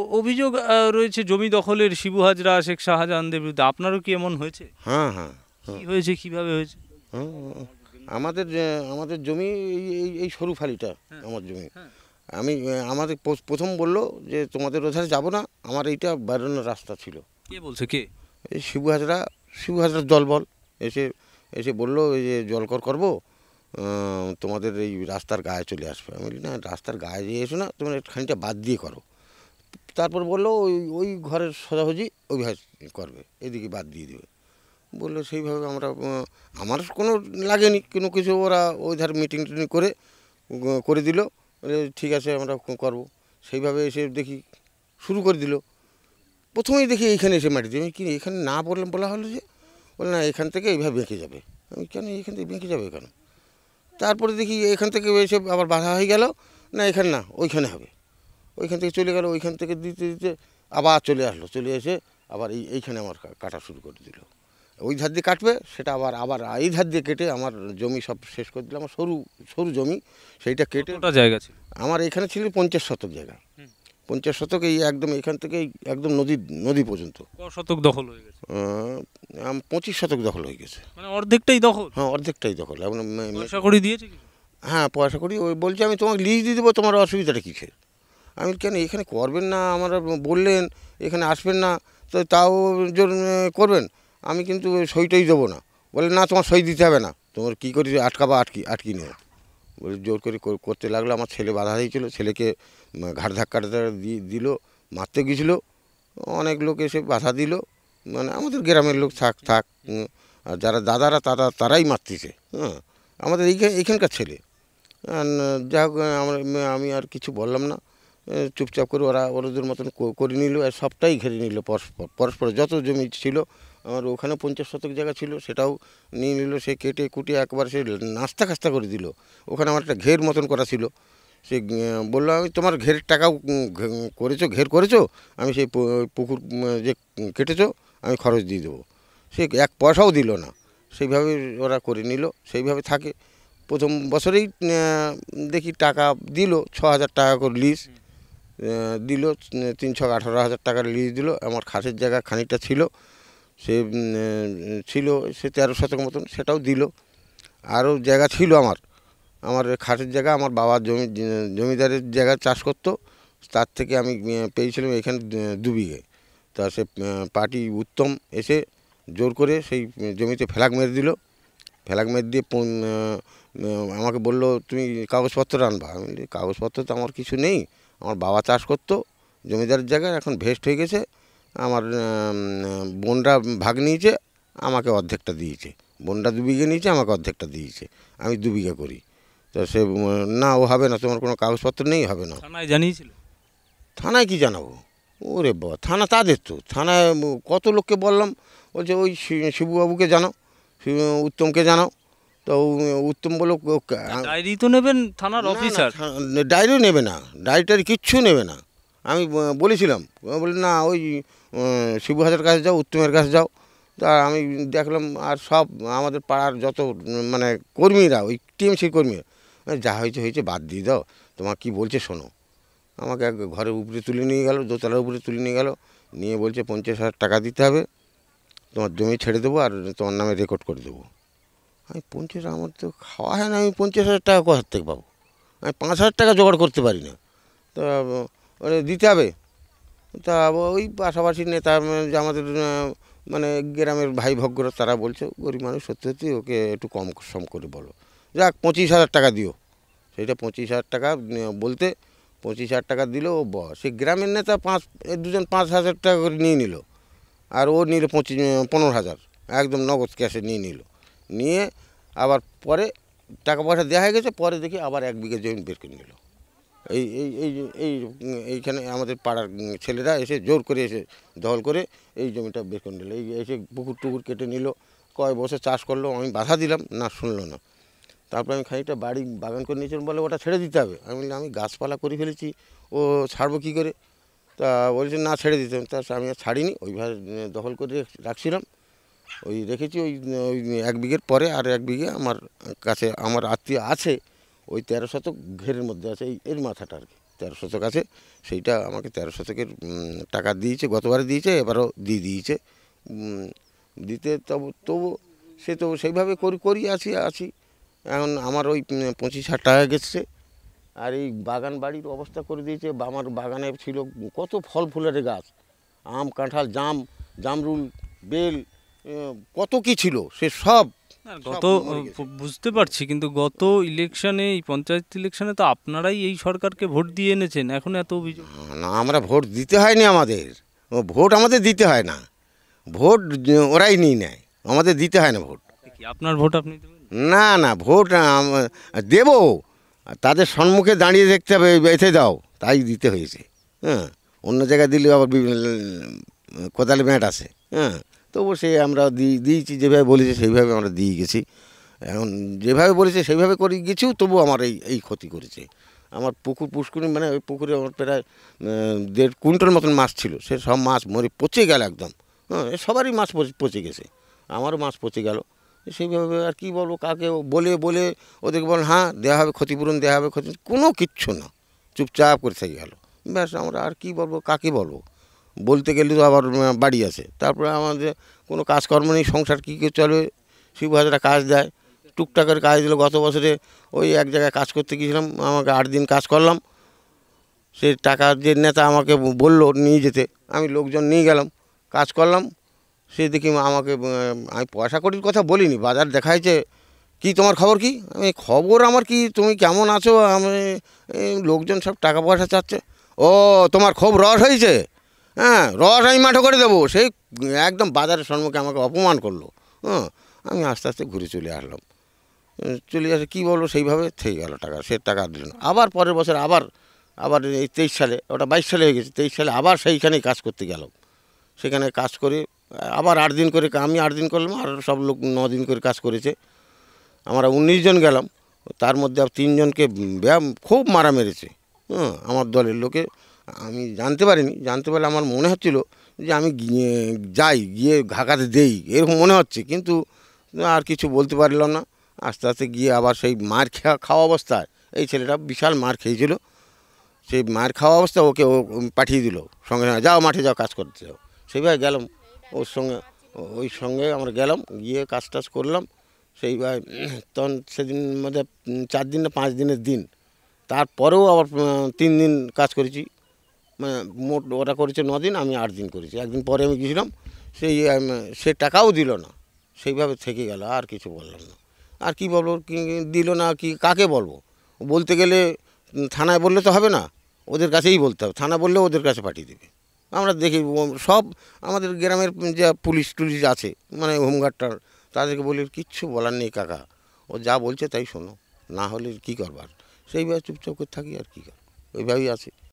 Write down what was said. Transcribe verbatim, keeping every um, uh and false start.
অভিযোগ আহ, রয়েছে জমি দখলের শিবু হাজরা শেখ শাহজাহানদের বিরুদ্ধে, আপনারও কি এমন হয়েছে? হ্যাঁ হ্যাঁ কি হয়েছে, কিভাবে হয়েছে? হ্যাঁ, আমাদের যে- আমাদের জমি এই এই এই সরু ফালিটা হ্যাঁ, আমার জমি। হ্যাঁ। আমি আহ, আমাদের প্রথ- প্রথম বললো যে তোমাদের ওধারে যাবো না, আমার এইটা বেরোনোর রাস্তা ছিল। কে বলছে, কে? এই শিবু হাজরা শিবু হাজরার দলবল এসে এসে বললো এই যে জলকর করবো, আহ, তোমাদের এই রাস্তার গায়ে চলে আসবে। আমি বলি না, রাস্তার গায়ে দিয়ে এসো না, তোমরা খানিকটা বাদ দিয়ে করো। তারপর বললো ওই ওই ঘরের সোজাসুজি ওইভাবে করবে, এদিকে বাদ দিয়ে দেবে বললো। সেইভাবে আমরা আহ, আমার কোনো লাগেনি কোনো কিছু, ওরা ওই ধারে মিটিং টিটিং করে উম, করে দিল, ঠিক আছে আমরা করবো। সেইভাবে এসে দেখি শুরু করে দিল। প্রথমেই দেখি এইখানে এসে মাটি দিয়ে, আমি কি এখানে না বললাম, বলা হলো যে বলে না এখান থেকে এইভাবে বেঁকে যাবে। আমি কেন এখান থেকে বেঁকে যাবে কেন? তারপরে দেখি এখান থেকে এসে আবার বাধা হয়ে গেল, না এখানে না ওইখানে হবে। ওইখান থেকে চলে গেল, ওইখান থেকে দিতে দিতে আবার চলে আসলো, চলে এসে আবার এই এইখানে আমার কা- কাটা শুরু করে দিল। ওই ধার দিয়ে কাটবে, সেটা আবার আবার এই ধার দিয়ে কেটে আমার জমি সব শেষ করে দিল। আমার সরু সরু জমি, সেইটা কেটে কতটা জায়গা ছিল? আমার এখানে ছিল পঞ্চাশ শতক জায়গা। পঞ্চাশ শতক এই একদম এখান থেকে এই একদম নদী নদী পর্যন্ত ক শতক দখল হয়ে গেছে? আহ, আম পঁচিশ শতক দখল হয়ে গেছে। মানে অর্ধেকটাই দখল? হ্যাঁ অর্ধেকটাই দখল এখন। মে- মে- পয়সা করে দিয়েছে কিছু? হ্যাঁ পয়সা করি, ওই বলছে আমি তোমাকে লিজ দিয়ে দেবো, তোমার অসুবিধাটা কিসের? আমি কেন এখানে করবেন না, আমরা বললেন এখানে আসবেন না, তো তাও জোর আহ, করবেন, আমি কিন্তু সইটাই দেবো না। বলে না তোমার সই দিতে হবে না, তোমার কী করি আটকাবা, আটকি আটকি নেও বলে জোর করে কর- করতে লাগলো। আমার ছেলে বাধা দিয়েছিল, ছেলেকে উম, ঘাড় ধাক্কা দিয়ে দিল, মারতে গিয়েছিল। অনেক লোক এসে বাধা দিল, মানে আমাদের গ্রামের লোক থাক থাক উম, আর যারা দাদারা তারা তারাই মারতেছে। হ্যাঁ আমাদের এইখানে এইখানকার ছেলে। আর যা হোক আমরা আমি আর কিছু বললাম না, এ, চুপচাপ করে ওরা ওদের মতন ক- করে নিল, আর সবটাই ঘিরে নিল পরস্পর পরস্পর যত জমি ছিল। আমার ওখানে পঞ্চাশ শতক জায়গা ছিল, সেটাও নিয়ে নিল। সে কেটে কুটে একবার সে নাস্তা খাস্তা করে দিল। ওখানে আমার একটা ঘের মতন করা ছিল, সে উম, বললো আমি তোমার ঘেরের টাকাও উম, ঘে- করেছো, ঘের করেছো, আমি সেই পু- পুকুর উম, যে কেটেছো আমি খরচ দিয়ে দেবো। সে এক পয়সাও দিল না, সেইভাবে ওরা করে নিল, সেইভাবে থাকে। প্রথম বছরেই আহ, দেখি টাকা দিল ছ হাজার টাকা করে লিজ দিল, তিন ছ আঠারো হাজার টাকার লিজ দিল। আমার খাসের জায়গা খানিকটা ছিল, সে উম, আহ, ছিল সে তেরো শতক মতন, সেটাও দিল। আরও জায়গা ছিল আমার, আমার খাসের জায়গা, আমার বাবার জমি জমিদারের জায়গা চাষ করতো, তার থেকে আমি আহ, পেয়েছিলাম এখানে আহ, দু বিঘে। তা সে পার্টি উত্তম এসে জোর করে সেই জমিতে ফ্ল্যাগ মেরে দিল। ফ্ল্যাগ মেরে দিয়ে পন- আহ, আহ, আমাকে বললো তুমি কাগজপত্র আনবা। আমি বলি কাগজপত্র তো আমার কিছু নেই, আমার বাবা চাষ করতো জমিদারের জায়গায়, এখন ভেস্ট হয়ে গেছে, আমার আহ, বোনরা ভাগ নিয়েছে, আমাকে অর্ধেকটা দিয়েছে। বোনরা দু বিঘে নিয়েছে, আমাকে অর্ধেকটা দিয়েছে, আমি দু বিঘা করি। তো সে উম, না ও হবে না, তোমার কোনো কাগজপত্র নেই, হবে না। থানায় জানিয়েছিল? থানায় কি জানাবো? ওরে বাবা, থানা তাদের তো, থানায় উম, কত লোককে বললাম, বলছে ওই শি- শিবুবাবুকে জানাও, শি- উত্তমকে জানাও। তো উ- উত্তম বললো ও কা- ডায়েরি তো নেবেন থানার না না অফিসার। থা- ডায়েরিও নেবে না, ডায়েরিটারি কিচ্ছু নেবে না। আমি ব- বলেছিলাম, বলি না ওই উম, শিবু হাজার কাছে যাও, উত্তমের কাছে যাও। তা আমি দেখলাম আর সব আমাদের পাড়ার যত উম, মানে কর্মীরা, ওই টিএমসির কর্মীরা, "এই যা হয়েছে হয়েছে, বাদ দিয়ে দাও, তোমার কি বলছে শোনো।" আমাকে এক ঘরের উপরে তুলে নিয়ে গেল, দোতলার উপরে তুলে নিয়ে গেল, নিয়ে বলছে পঞ্চাশ হাজার টাকা দিতে হবে, তোমার জমি ছেড়ে দেবো আর তোমার নামে রেকর্ড করে দেবো। আমি পঞ্চাশ, আমার তো খাওয়া হয় না, আমি পঞ্চাশ হাজার টাকা কোথার থেকে পাবো? আমি পাঁচ হাজার টাকা জোগাড় করতে পারি না। তা ওরে দিতে হবে। তা ওই পাশাপাশি নেতা উম, যে আমাদের আহ, মানে গ্রামের ভাই ভগ্যরা, তারা বলছে গরিব মানুষ সত্যি সত্যি ওকে একটু কম সম করে বলো, যাক পঁচিশ হাজার টাকা দিও। সেইটা পঁচিশ হাজার টাকা উম, বলতে পঁচিশ হাজার টাকা দিল ও ব সে গ্রামের নেতা পাঁচ এ দুজন পাঁচ হাজার টাকা করে নিয়ে নিল, আর ও নিল পঁচিশ পনেরো হাজার একদম নগদ ক্যাশে নিয়ে নিল। নিয়ে আবার পরে টাকা পয়সা দেওয়া হয়ে গেছে, পরে দেখি আবার এক বিঘে জমি বের করে নিল। এই এই এই যে- এই উম, এইখানে আমাদের পাড়ার উম, ছেলেরা এসে জোর করে এসে দখল করে এই জমিটা বের করে নিল। এই এসে পুকুর টুকুর কেটে নিল, কয় বছর চাষ করলো, আমি বাধা দিলাম না, শুনলো না। তারপর আমি খানিকটা বাড়ি বাগান করে নিয়েছিলাম, বলে ওটা ছেড়ে দিতে হবে। আমি বললাম আমি গাছপালা করে ফেলেছি, ও ছাড়বো কী করে? তা বলছে না ছেড়ে দিতে হবে। তা আমি আর ছাড়িনি, ওইভাবে উম, দখল করে রেখ- রাখছিলাম। ওই রেখেছি ওই ওই এক বিঘের পরে আর এক বিঘে আমার কাছে আমার আত্মীয় আছে, ওই তেরো শতক ঘেরের মধ্যে আছে, এই এর মাথাটা আর কি। তেরো শতক আছে, সেইটা আমাকে তেরো শতকের উম, টাকা দিয়েছে, গতবারে দিয়েছে, এবারও দিয়ে দিয়েছে। উম, দিতে তবু তবু সে তো সেইভাবে করি করি আছি আছি এখন আমার ওই উম, পঁচিশ হাজার টাকা গেছে। আর এই বাগান বাড়ির অবস্থা করে দিয়েছে। বা আমার বাগানে ছিল কত ফল ফুলের গাছ, আম কাঁঠাল জাম জামরুল বেল, আহ, কত কি ছিল সে সব না, সব গত মরে গেছে। আহ, বুঝতে পারছি, কিন্তু গত ইলেকশনে, এই পঞ্চায়েত ইলেকশনে তো আপনারাই এই সরকারকে ভোট দিয়ে এনেছেন, এখন এত অভিযোগ। না, আমরা ভোট দিতে হয়নি, আমাদের ও ভোট আমাদের দিতে হয় না, ভোট যে- ওরাই নিয়ে নেয়, আমাদের দিতে হয় না ভোট। কি আপনার ভোট আপনি দেবেন? না না, ভোট আম- দেবো, তাদের সম্মুখে দাঁড়িয়ে দেখতে হবে এতে দাও, তাই দিতে হয়েছে। হ্যাঁ, অন্য জায়গায় দিলে আবার বিভিন্ন কোদালে ম্যাট আছে। হ্যাঁ, তবু সে আমরা দিই দিয়েছি, যেভাবে বলেছে সেইভাবে আমরা দিয়ে গেছি। এখন যেভাবে বলেছে সেইভাবে করে গেছিও, তবু আমার এই এই ক্ষতি করেছে। আমার পুকুর পুষ্করিণী, মানে ওই পুকুরে আমার প্রায় আহ, দেড় কুইন্টাল মতন মাছ ছিল, সে সব মাছ মরে পচে গেল একদম। হ্যাঁ, এ সবারই মাছ পচে- পচে গেছে, আমারও মাছ পচে গেল। সেইভাবে আর কি বলবো, কাকে বলে বলে ওদেরকে বল হ্যাঁ দেওয়া হবে ক্ষতিপূরণ, দেওয়া হবে ক্ষতি, কোনো কিচ্ছু না, চুপচাপ করে থেকে গেল। ব্যাস, আমরা আর কি বলবো, কাকে বলবো, বলতে গেলে তো আবার আহ, বাড়ি আছে, তারপরে আমাদের কোনো কাজকর্ম নেই, সংসার কী করে চলবে। শিবু হাজরা কাজ দেয়, টুকটাকের কাজ দিল। গত বছরে ওই এক জায়গায় কাজ করতে গিয়েছিলাম, আমাকে আট দিন কাজ করলাম। সে টাকা যে নেতা আমাকে বলল নিয়ে যেতে, আমি লোকজন নিয়ে গেলাম, কাজ করলাম। সে দেখি আমাকে আহ, আমি পয়সা কড়ির কথা বলিনি, বাজার দেখাইছে, কি তোমার খবর কি, আমি খবর আমার কি, তুমি কেমন আছো, আমি এই লোকজন সব টাকা পয়সা চাচ্ছে। ও, তোমার খুব রস হয়েছে, হ্যাঁ রস আমি মাঠে করে দেবো, সেই একদম বাজারের সম্মুখে আমাকে অপমান করলো। হ্যাঁ, আমি আস্তে আস্তে ঘুরে চলে আসলাম। উম, চলে আসে কী বলবো, সেইভাবে থেকে গেল টাকা, সে টাকা দিল না। আবার পরের বছর আবার আবার এই তেইশ সালে, ওটা বাইশ সালে হয়ে গেছে, তেইশ সালে আবার সেইখানেই কাজ করতে গেলাম। সেখানে কাজ করে আবার আট দিন করে, আমি আট দিন করলাম, আর সব লোক ন দিন করে কাজ করেছে। আমরা উনিশ জন গেলাম, তার মধ্যে আর তিনজনকে ব্যায়াম খুব মারা মেরেছে। হ্যাঁ, আমার দলের লোকে, আমি জানতে পারিনি, জানতে পারলে আমার মনে হচ্ছিল যে আমি গিয়ে যাই, গিয়ে ঘাকাতে দেই, এরকম মনে হচ্ছে, কিন্তু আর কিছু বলতে পারলাম না। আস্তে আস্তে গিয়ে আবার সেই মার খাওয়া খাওয়া অবস্থায়, এই ছেলেটা বিশাল মার খেয়েছিল, সেই মার খাওয়া অবস্থা ওকে ও পাঠিয়ে দিল সঙ্গে সঙ্গে, যাও মাঠে যাও কাজ করতে যাও। সেইভাবে গেলাম ওর সঙ্গে, ওই সঙ্গে আমরা গেলাম, গিয়ে কাজ টাজ করলাম। সেইবার তখন সেদিন মধ্যে চার দিন না পাঁচ দিনের দিন, তারপরেও আবার উম, তিন দিন কাজ করেছি। মানে মোট ওরা করেছে ন দিন, আমি আট দিন করেছি। একদিন পরে আমি গেছিলাম, সেই উম, সে টাকাও দিল না, সেইভাবে থেকে গেল, আর কিছু বললাম না। আর কি বলবো, কি দিল না, কি কাকে বলবো, বলতে গেলে উম, থানায় বললে তো হবে না, ওদের কাছেই বলতে হবে, থানা বললে ওদের কাছে পাঠিয়ে দেবে। আমরা দেখি ও- সব আমাদের গ্রামের যা পুলিশ টুলিশ আছে, মানে হোমগার্ডটার, তাদেরকে বলি কিচ্ছু বলার নেই কাকা, ও যা বলছে তাই শোনো, না হলে কী করবার, সেইভাবে চুপচাপ করে থাকি, আর কী কর, ওইভাবেই আছে।